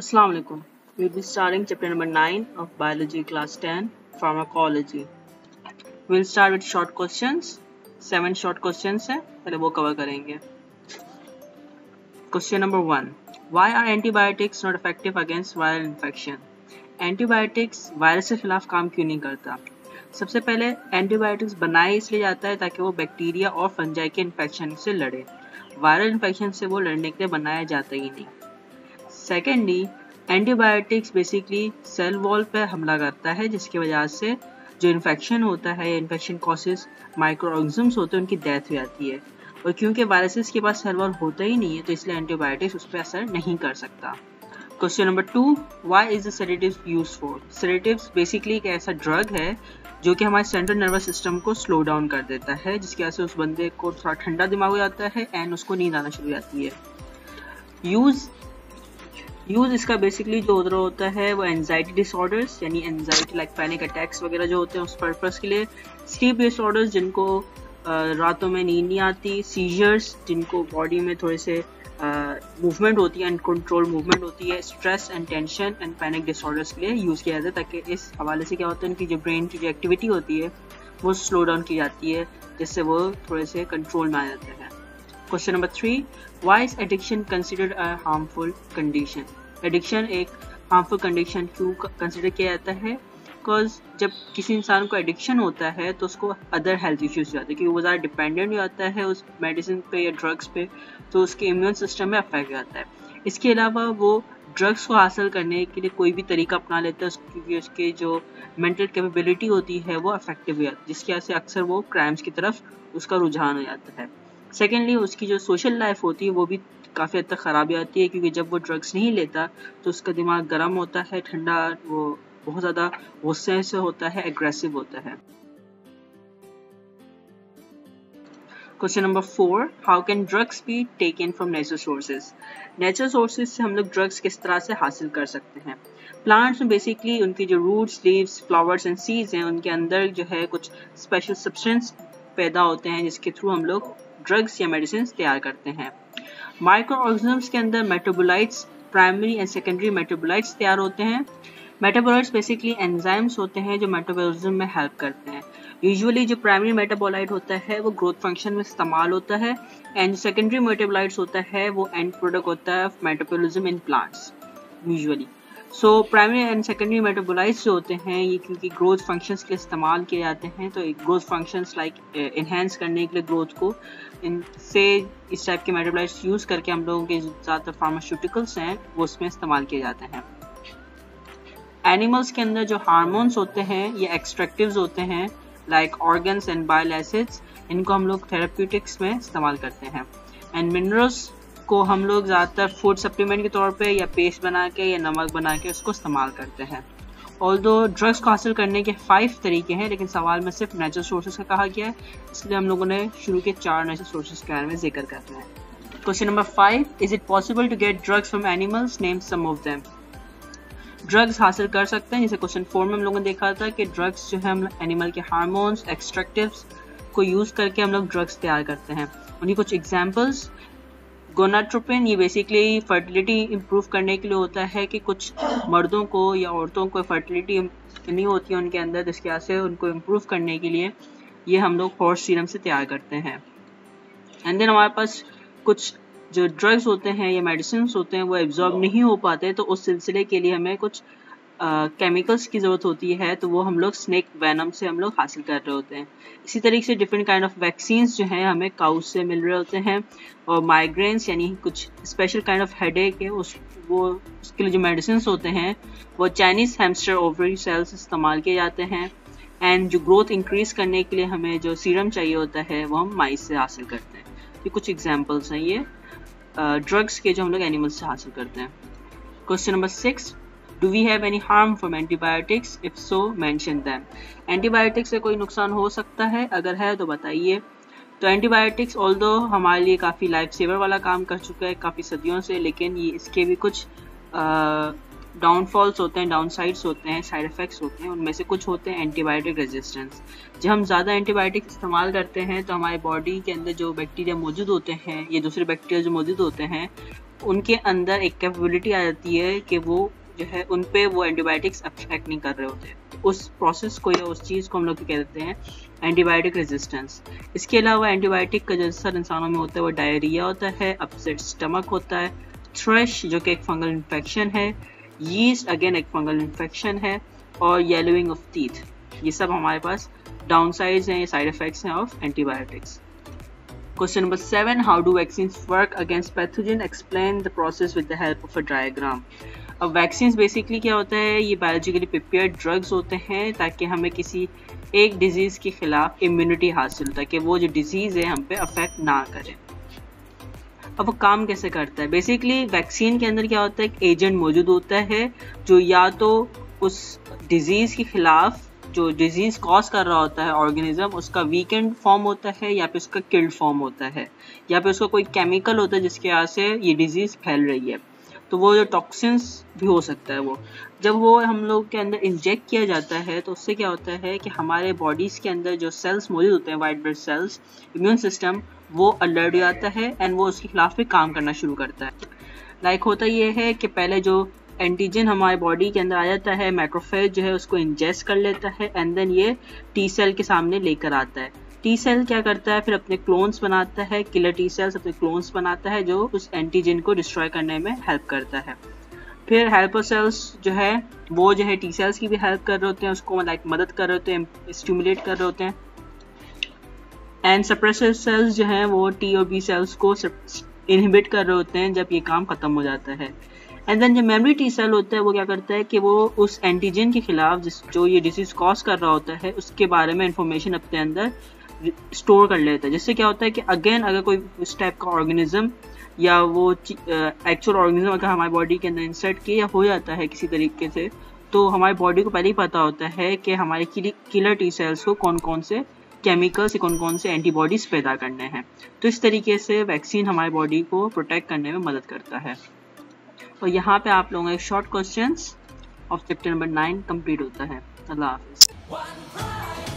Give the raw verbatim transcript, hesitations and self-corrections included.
Assalamu alaikum. We'll be starting chapter number nine of biology class ten, pharmacology. We'll start with short questions. Seven short questions हैं, पहले वो cover करेंगे. Question number one. Why are antibiotics not effective against viral infection? Antibiotics virus के खिलाफ काम क्यों नहीं करता? सबसे पहले एंटीबायोटिक्स बनाया इसलिए जाता है ताकि वो बैक्टीरिया और फंजाई के इन्फेक्शन से लड़े. वायरल इन्फेक्शन से वो लड़ने के लिए बनाया जाता ही नहीं. Secondly, antibiotics basically cell wall पर हमला करता है जिसकी वजह से जो इन्फेक्शन होता है या इन्फेक्शन कॉसेस माइक्रो ऑर्गेनिजम्स होते हैं उनकी डेथ हो जाती है. और क्योंकि वायरसेस के पास सेल वॉल होता ही नहीं है तो इसलिए एंटीबायोटिक्स उस पर असर नहीं कर सकता. Question number two. Why is the sedatives used for? Sedatives basically एक ऐसा ड्रग है जो कि हमारे सेंट्रल नर्वस सिस्टम को स्लो डाउन कर देता है जिसकी वजह से उस बंदे को थोड़ा ठंडा दिमाग हो जाता है एंड उसको नींद आना शुरू हो जाती है. यूज यूज इसका बेसिकली जो उधर होता है वो एंजाइटी डिसऑर्डर्स यानी एंजाइटी लाइक पैनिक अटैक्स वगैरह जो होते हैं उस पर्पस के लिए, स्लीप डिसऑर्डर्स जिनको रातों में नींद नहीं आती, सीजर्स जिनको बॉडी में थोड़े से मूवमेंट uh, होती है अनकंट्रोल मूवमेंट होती है, stress and tension and panic disorders के लिए यूज़ किया जाता है ताकि इस हवाले से क्या होता है उनकी जो ब्रेन की जो एक्टिविटी होती है वो स्लो डाउन की जाती है जिससे वो थोड़े से कंट्रोल में आ जाते हैं. Question number three. Why is addiction considered a harmful condition? Addiction एक हार्मफुल कंडीशन क्यों कंसिडर किया जाता है? बिकॉज जब किसी इंसान को एडिक्शन होता है तो उसको अदर हेल्थ इश्यूज हो जाते हैं क्योंकि वो ज़्यादा डिपेंडेंट हो जाता है उस मेडिसिन पे या ड्रग्स पे, तो उसके इम्यून सिस्टम में अफेक्ट जाता है. इसके अलावा वो ड्रग्स को हासिल करने के लिए कोई भी तरीका अपना लेता है क्योंकि उसकी जो मेंटल कैपेबिलिटी होती है वो अफेक्टिव हो जाती है जिसकी वजह से अक्सर वो क्राइम्स की तरफ उसका रुझान हो जाता है. सेकेंडली, उसकी जो सोशल लाइफ होती है वो भी काफ़ी हद तक ख़राब आती है क्योंकि जब वो ड्रग्स नहीं लेता तो उसका दिमाग गर्म होता है, ठंडा, वो बहुत ज़्यादा गुस्से से होता है, एग्रेसिव होता है. Question number four. How can drugs be taken from natural sources? Natural sources से हम लोग ड्रग्स किस तरह से हासिल कर सकते हैं? प्लांट्स में बेसिकली उनकी जो roots, leaves, flowers and seeds हैं उनके अंदर जो है कुछ स्पेशल सब्सटेंस पैदा होते हैं जिसके थ्रू हम लोग ड्रग्स या मेडिसिन तैयार करते हैं. माइक्रो ऑर्गेनिजम्स के अंदर metabolites, primary and secondary metabolites तैयार होते हैं. मेटाबोलाइट्स बेसिकली एंजाइम्स होते हैं जो मेटाबॉलिज्म में हेल्प करते हैं. यूजुअली जो प्राइमरी मेटाबोलाइट होता है वो ग्रोथ फंक्शन में इस्तेमाल होता है एंड सेकेंडरी मेटाबोलाइट्स होता है वो एंड प्रोडक्ट होता है metabolism in plants usually. So primary and secondary metabolites जो होते हैं ये क्योंकि ग्रोथ फंक्शंस के लिए इस्तेमाल किए जाते हैं तो ग्रोथ फंक्शंस लाइक इन्हेंस करने के लिए ग्रोथ को इनसे इस टाइप के मेटाबोलाइट्स यूज़ करके हम लोगों के ज़्यादातर फार्मास्यूटिकल्स हैं वो उसमें इस्तेमाल किए जाते हैं. एनिमल्स के अंदर जो हार्मोन्स होते हैं ये एक्सट्रैक्टिव्स होते हैं like organs and bile acids, इनको हम लोग थेराप्यूटिक्स में इस्तेमाल करते हैं. एंड मिनरल्स को हम लोग ज़्यादातर फूड सप्लीमेंट के तौर पे या पेस्ट बना के या नमक बना के उसको इस्तेमाल करते हैं. ऑल्दो ड्रग्स को हासिल करने के फाइव तरीके हैं लेकिन सवाल में सिर्फ नेचुरल सोर्सेज का कहा गया है इसलिए हम लोगों ने शुरू के चार नेचुरल सोर्सेज के बारे में जिक्र करना है. Question number five. Is it possible to get drugs from animals? Name some of them. Drugs हासिल कर सकते हैं जैसे क्वेश्चन फोर में हम लोगों ने देखा था कि ड्रग्स जो है हम एनिमल के हार्मोन्स, एक्सट्रैक्टिव्स को यूज़ करके हम लोग ड्रग्स तैयार करते हैं. उनकी कुछ एग्जांपल्स. गोनाट्रोपिन ये बेसिकली फर्टिलिटी इम्प्रूव करने के लिए होता है कि कुछ मर्दों को या औरतों को फर्टिलिटी नहीं होती है उनके अंदर जिसकी वजह से उनको इम्प्रूव करने के लिए ये हम लोग हॉर्स सीरम से तैयार करते हैं. एंड देन हमारे पास कुछ जो ड्रग्स होते हैं या मेडिसिन होते हैं वो एब्जॉर्ब नहीं हो पाते तो उस सिलसिले के लिए हमें कुछ केमिकल्स uh, की ज़रूरत होती है तो वो हम लोग स्नेक वेनम से हम लोग हासिल कर रहे होते हैं. इसी तरीके से डिफरेंट काइंड ऑफ वैक्सीन्स जो हैं हमें काउस से मिल रहे होते हैं. और माइग्रेन्स यानी कुछ स्पेशल काइंड ऑफ हेडेक है उस वो उसके लिए जो मेडिसिन होते हैं वो चाइनीज़ हैमस्टर ओवरी सेल्स इस्तेमाल किए जाते हैं. एंड जो ग्रोथ इंक्रीज करने के लिए हमें जो सीरम चाहिए होता है वो हम माइस से हासिल करते हैं. ये कुछ एग्जाम्पल्स हैं ये ड्रग्स uh, के जो हम लोग एनिमल्स से हासिल करते हैं. Question number six. Do we have any harm from antibiotics? If so, mention them. Antibiotics से कोई नुकसान हो सकता है? अगर है तो बताइए. तो एंटीबायोटिक्स ऑल्दो हमारे लिए काफ़ी लाइफ सेवर वाला काम कर चुका है काफ़ी सदियों से, लेकिन ये इसके भी कुछ डाउनफॉल्स होते हैं, डाउन साइड्स होते हैं, साइड इफ़ेक्ट्स होते हैं. उनमें से कुछ होते हैं एंटीबायोटिक रेजिस्टेंस. जब हम ज़्यादा एंटीबायोटिक इस्तेमाल करते हैं तो हमारी बॉडी के अंदर जो बैक्टीरिया मौजूद होते हैं, ये दूसरे बैक्टीरिया जो मौजूद होते हैं उनके अंदर एक कैपेबिलिटी आ जाती है कि वो जो है उन पे वो एंटीबायोटिक्स अफेक्ट नहीं कर रहे होते। उस प्रोसेस को या उस चीज़ को हम लोग क्या कहते हैं, एंटीबायोटिक रेजिस्टेंस। इसके अलावा एंटीबायोटिक का जो असर इंसानों में होता है वो डायरिया होता है, अपसेट स्टमक होता है, थ्रश जो कि एक फंगल इन्फेक्शन है, यीस्ट अगेन एक फंगल इन्फेक्शन है, और येलोइंग ऑफ टीथ। ये सब हमारे पास डाउनसाइड्स हैं, साइड इफेक्ट्स हैं of antibiotics. Question number seven. How do vaccines work against pathogen? Explain the process with the help of a diagram. अब वैक्सीन्स बेसिकली क्या होता है, ये बायोलॉजिकली प्रिपेयर्ड ड्रग्स होते हैं ताकि हमें किसी एक डिजीज़ के खिलाफ इम्यूनिटी हासिल हो, ताकि वो जो डिजीज़ है हम पे अफेक्ट ना करे। अब वो काम कैसे करता है? बेसिकली वैक्सीन के अंदर क्या होता है, एक एजेंट मौजूद होता है जो या तो उस डिजीज़ के खिलाफ जो डिजीज़ कॉज कर रहा होता है ऑर्गेनिज्म, उसका वीकेंड फॉर्म होता है, या फिर उसका किल्ड फॉर्म होता है, या फिर उसका कोई केमिकल होता है जिसके वजह से ये डिजीज़ फैल रही है। तो वो जो टॉक्सिन्स भी हो सकता है, वो जब वो हम लोग के अंदर इंजेक्ट किया जाता है तो उससे क्या होता है कि हमारे बॉडीज़ के अंदर जो सेल्स मौजूद होते हैं, white blood cells, immune system वो अलर्ट हो जाता है एंड वो उसके खिलाफ भी काम करना शुरू करता है। लाइक होता ये है कि पहले जो एंटीजन हमारे बॉडी के अंदर आ जाता है, मैक्रोफेज जो है उसको इंजेस्ट कर लेता है एंड देन ये टी सेल के सामने लेकर आता है। टी सेल क्या करता है, फिर अपने क्लोन्स बनाता है, किलर टी सेल्स अपने क्लोन्स बनाता है जो उस एंटीजन को डिस्ट्रॉय करने में हेल्प करता है। फिर हेल्पर सेल्स जो है वो जो है टी सेल्स की भी हेल्प कर रहे होते हैं, उसको लाइक मदद कर रहे होते हैं, स्टिमुलेट कर रहे होते हैं। एंड सप्रेसर सेल्स जो हैं वो टी और बी सेल्स को इनहिबिट कर रहे होते हैं जब ये काम खत्म हो जाता है। एंड देन जो मेमोरी टी सेल होता है वो क्या करता है कि वो उस एंटीजन के खिलाफ जिस जो ये डिजीज कॉज कर रहा होता है उसके बारे में इंफॉर्मेशन अपने अंदर स्टोर कर लेता है, जिससे क्या होता है कि अगेन अगर कोई इस टाइप का ऑर्गेनिज्म या वो एक्चुअल ऑर्गेनिज्म अगर हमारी बॉडी के अंदर इंसर्ट किया हो जाता है किसी तरीके से, तो हमारी बॉडी को पहले ही पता होता है कि हमारे किलर टी सेल्स को कौन कौन से केमिकल्स, कौन कौन से एंटीबॉडीज पैदा करने हैं। तो इस तरीके से वैक्सीन हमारी बॉडी को प्रोटेक्ट करने में मदद करता है। और यहाँ पे आप लोगों का एक short questions of chapter number nine complete होता है। अल्लाह हाफिज़।